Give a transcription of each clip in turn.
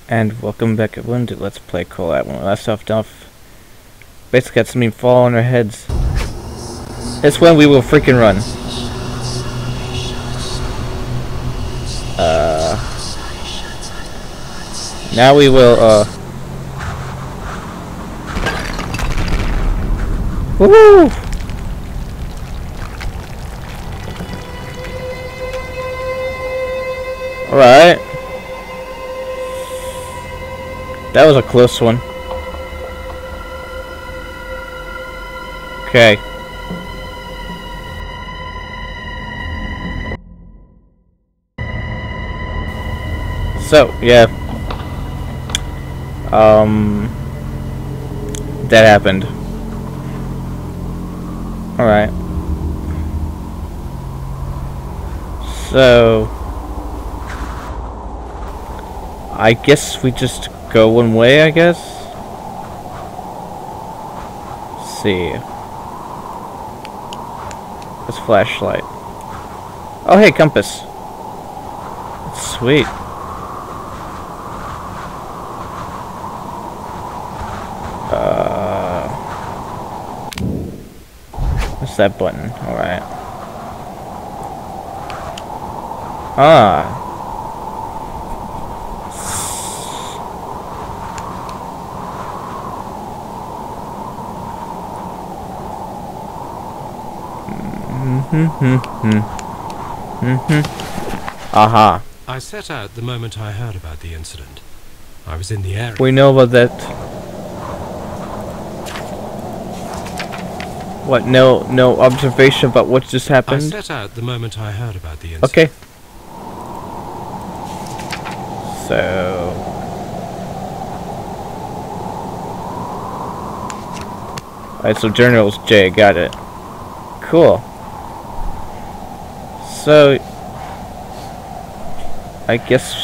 And welcome back everyone to Let's Play Kholat. When we last left off, basically had something fall on our heads. This one we will freaking run. Now we will, woo! Alright. That was a close one. Okay. So, yeah. That happened. Alright. So, I guess we just go one way, I guess? Let's see. This flashlight. Oh, hey, compass. Sweet. What's that button? Alright. Ah. Aha. I set out the moment I heard about the incident. I was in the area. We know about that. What? No observation about what just happened? I set out the moment I heard about the incident. Okay. So... Alright, so journals J, got it. Cool. So... I guess...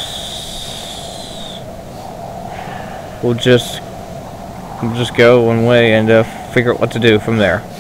We'll just go one way and figure out what to do from there.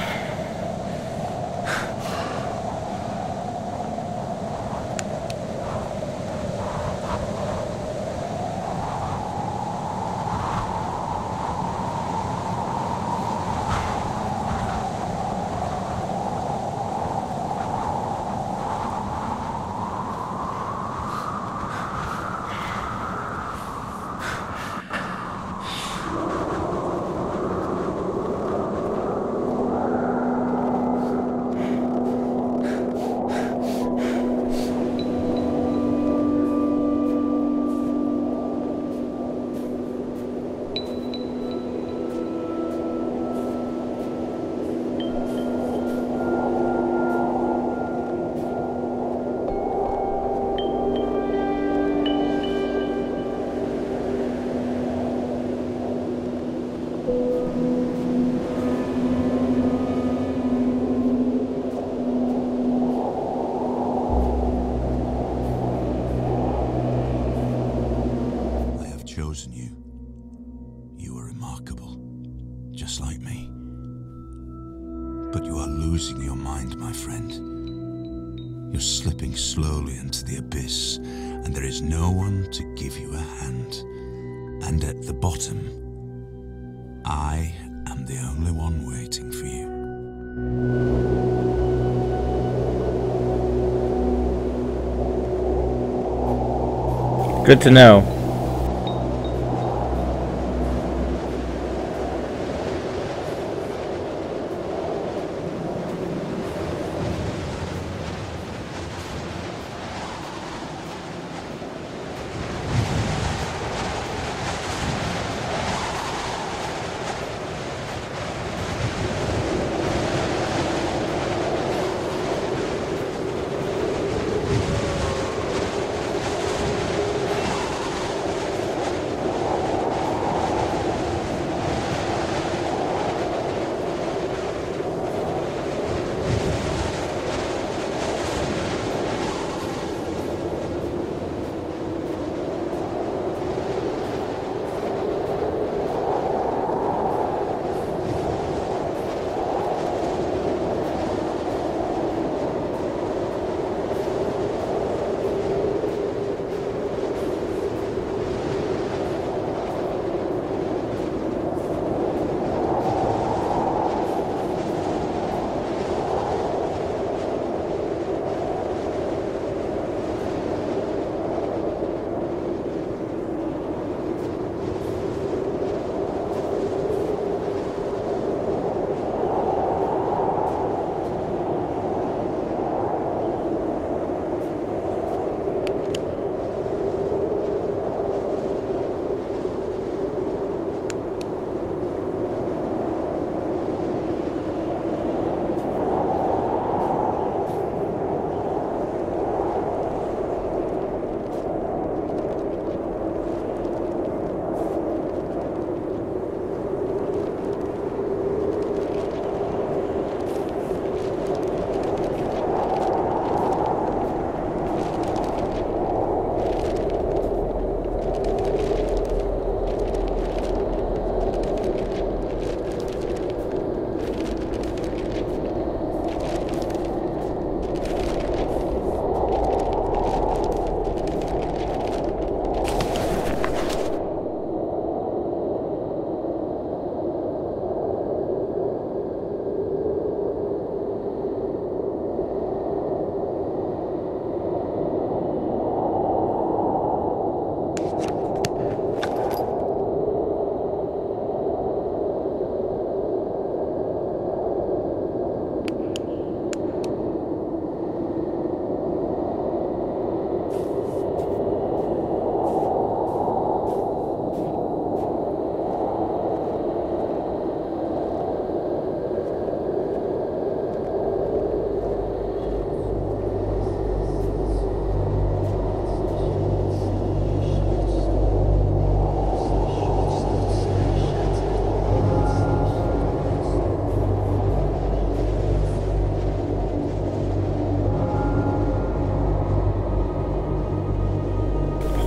Chosen you. You are remarkable, just like me. But you are losing your mind, my friend. You're slipping slowly into the abyss, and there is no one to give you a hand. And at the bottom, I am the only one waiting for you. Good to know.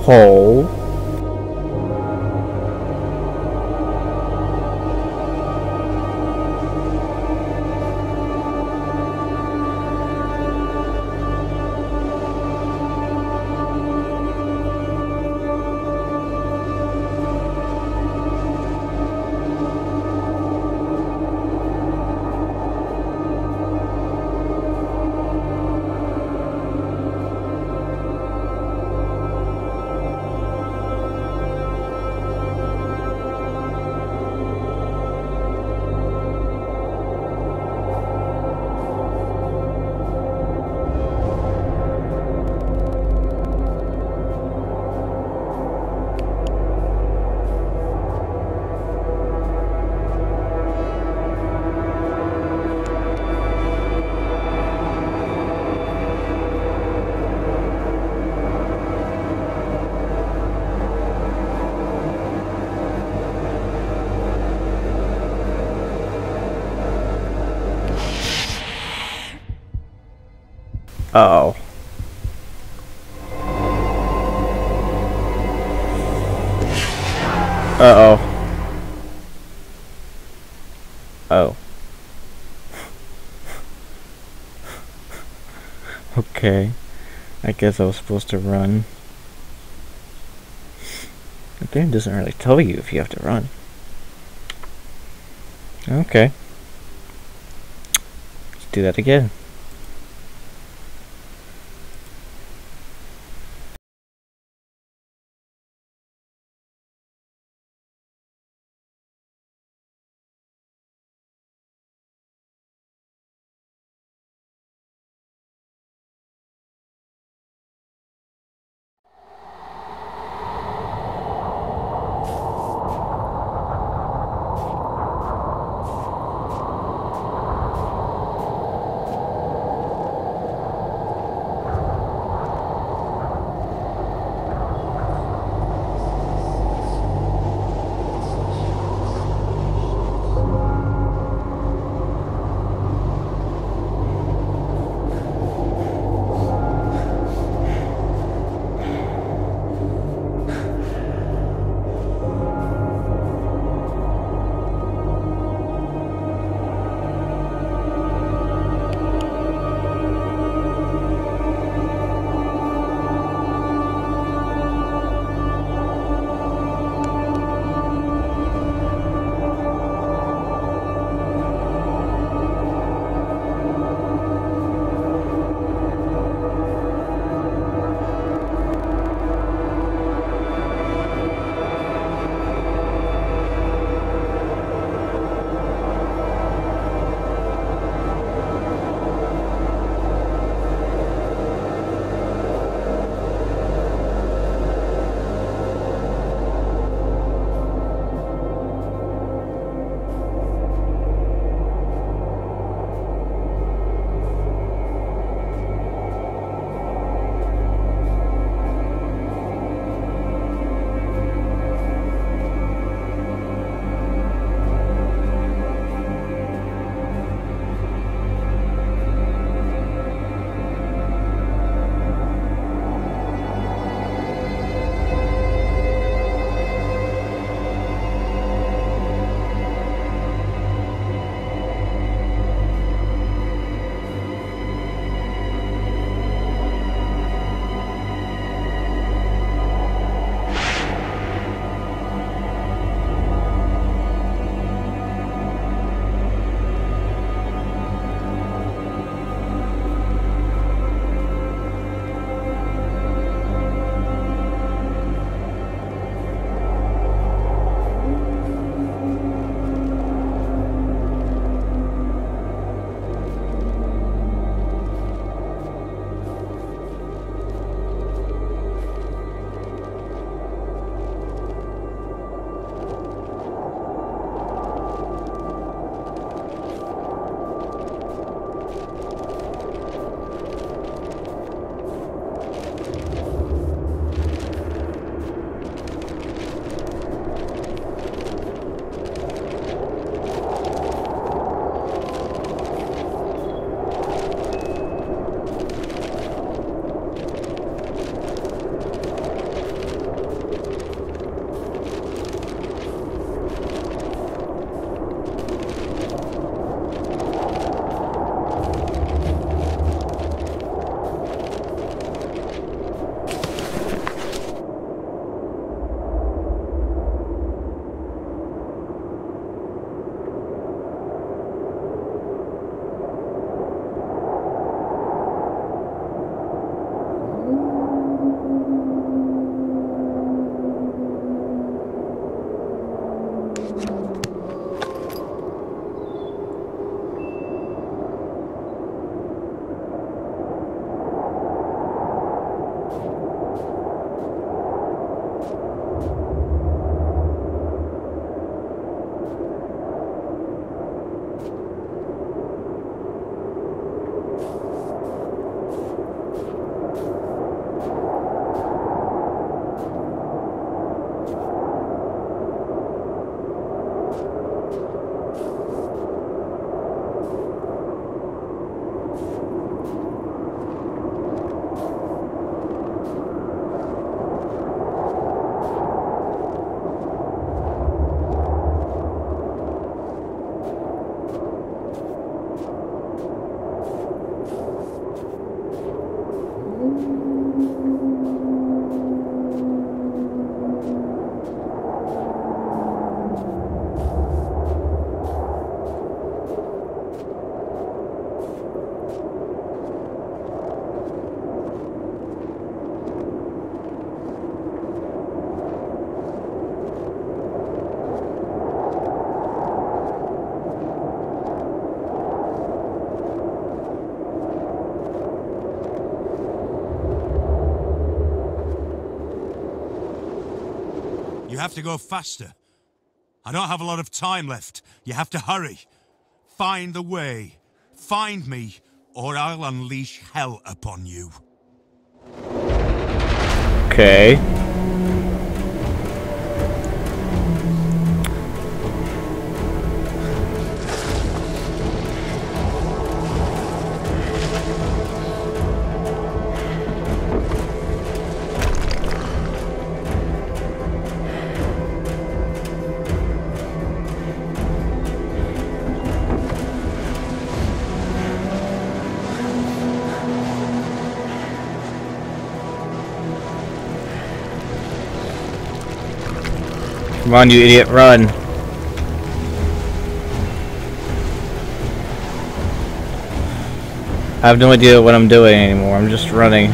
hole. Uh-oh. Uh-oh. Oh. Okay. I guess I was supposed to run. The game doesn't really tell you if you have to run. Okay. Let's do that again. You have to go faster. I don't have a lot of time left. You have to hurry. Find the way. Find me, or I'll unleash hell upon you. Okay. Come on, you idiot, run. I have no idea what I'm doing anymore. I'm just running.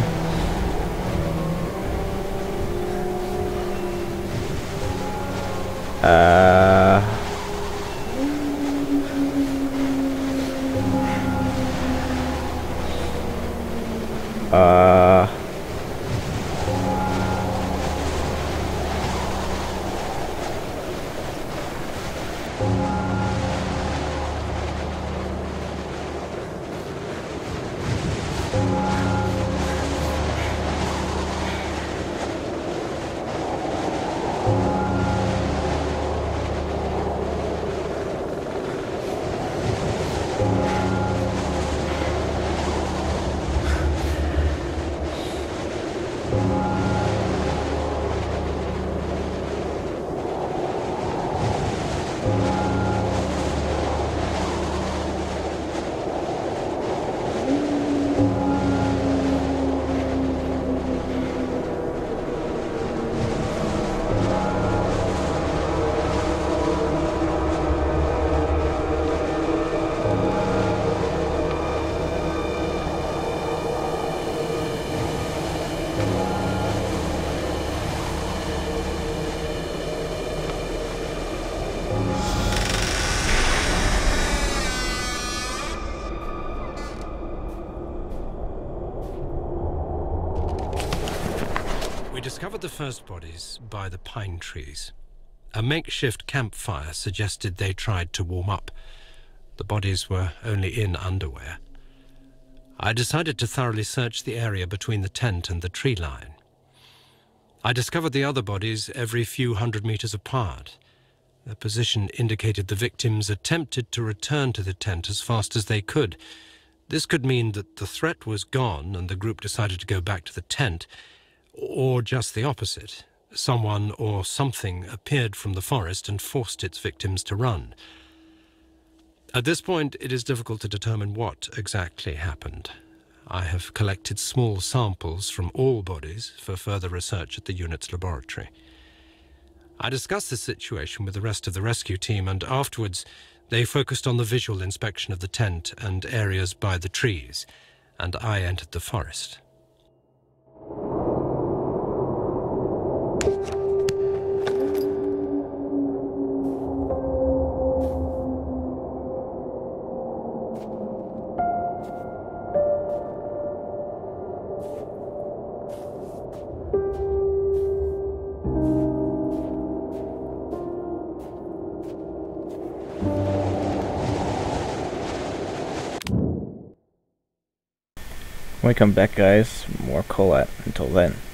We discovered the first bodies by the pine trees. A makeshift campfire suggested they tried to warm up. The bodies were only in underwear. I decided to thoroughly search the area between the tent and the tree line. I discovered the other bodies every few hundred meters apart. Their position indicated the victims attempted to return to the tent as fast as they could. This could mean that the threat was gone and the group decided to go back to the tent, or just the opposite. Someone or something appeared from the forest and forced its victims to run. At this point, it is difficult to determine what exactly happened. I have collected small samples from all bodies for further research at the unit's laboratory. I discussed this situation with the rest of the rescue team, and afterwards they focused on the visual inspection of the tent and areas by the trees, and I entered the forest. When we come back, guys, more Kholat. Until then.